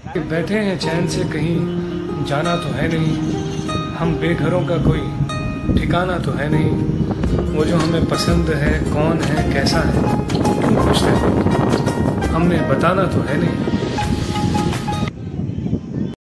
बैठे हैं चैन से, कहीं जाना तो है नहीं, हम बेघरों का कोई ठिकाना तो है नहीं। वो जो हमें पसंद है कौन है कैसा है क्यों पूछते हैं, हमने बताना तो है नहीं।